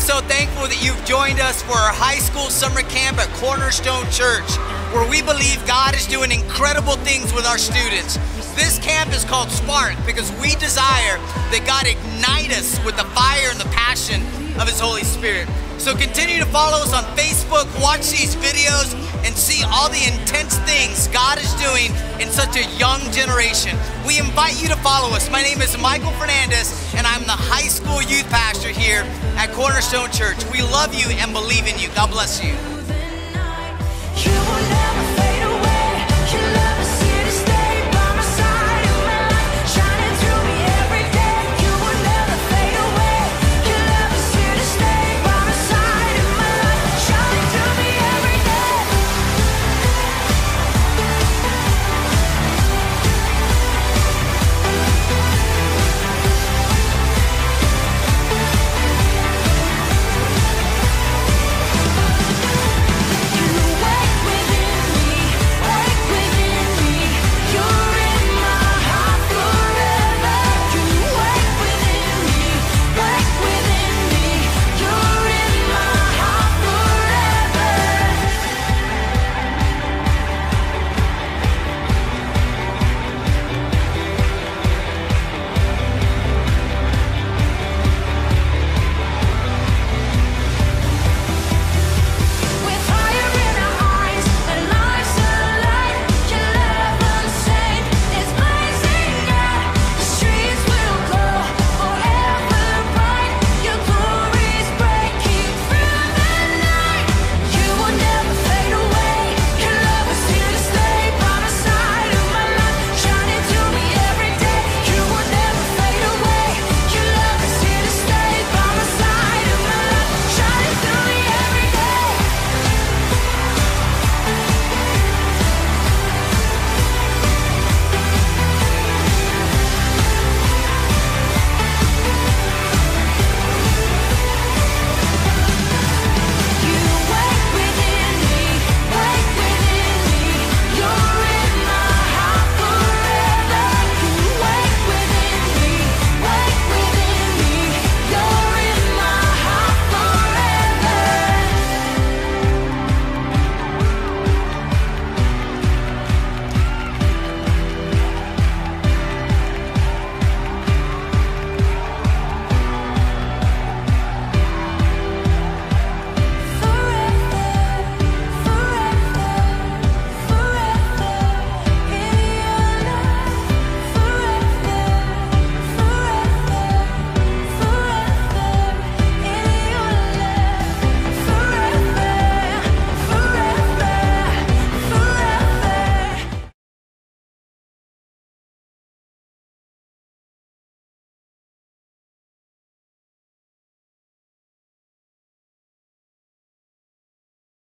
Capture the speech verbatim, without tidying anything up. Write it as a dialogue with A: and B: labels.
A: so thankful that you've joined us for our high school summer camp at Cornerstone Church, where we believe God is doing incredible things with our students. This camp is called Spark because we desire that God ignite us with the fire and the passion of His Holy Spirit. So continue to follow us on Facebook, watch these videos, and see all the intense things God is doing in such a young generation. We invite you to follow us. My name is Michael Fernandez, and I'm the high school youth pastor here at Cornerstone Church. We love you and believe in you. God bless you.